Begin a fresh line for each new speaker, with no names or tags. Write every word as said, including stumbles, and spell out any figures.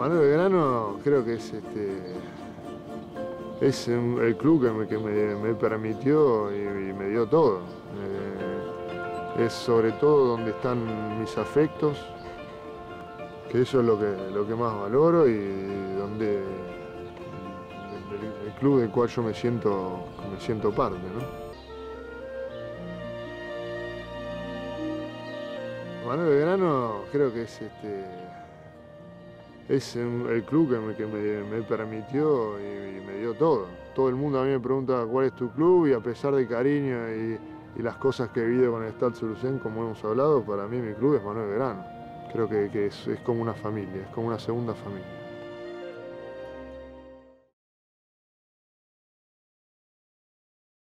Manuel Belgrano creo que es este es un- el club que me, que me, me permitió y, y me dio todo. Eh, es sobre todo donde están mis afectos, que eso es lo que, lo que más valoro y donde el, el club del cual yo me siento, me siento parte, ¿no? Manuel Belgrano creo que es este es un- el club que me, que me, me permitió y, y me dio todo. Todo el mundo a mí me pregunta cuál es tu club y a pesar del cariño y, y las cosas que he vivido con el Stade Toulousain, como hemos hablado, para mí mi club es Manuel Belgrano. Creo que, que es, es como una familia, es como una segunda familia.